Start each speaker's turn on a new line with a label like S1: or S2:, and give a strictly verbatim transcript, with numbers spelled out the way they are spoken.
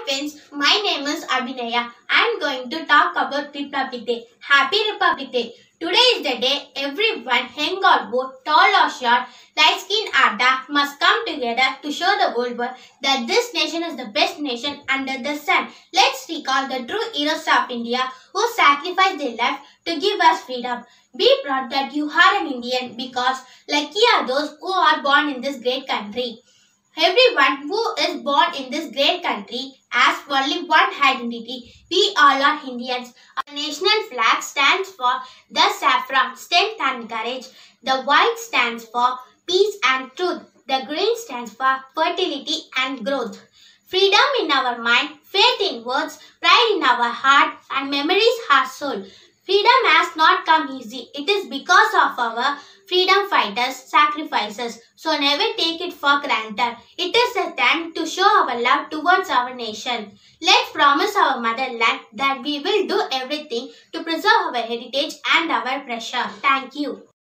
S1: friends, my name is Abhinaya. I am going to talk about Republic Day. Happy Republic Day! Today is the day everyone, young or old, tall or short, light skin or dark, must come together to show the whole world that this nation is the best nation under the sun. Let's recall the true heroes of India who sacrificed their life to give us freedom. Be proud that you are an Indian because lucky are those who are born in this great country. Everyone who is born in this great country has only one identity. We all are Indians. Our national flag stands for the saffron, strength and courage. The white stands for peace and truth. The green stands for fertility and growth. Freedom in our mind, faith in words, pride in our heart, and memories our soul. Freedom has not come easy. It is because of our freedom fighters' sacrifices. So never take it for granted. It is a time to show our love towards our nation. Let's promise our motherland that we will do everything to preserve our heritage and our pressure. Thank you.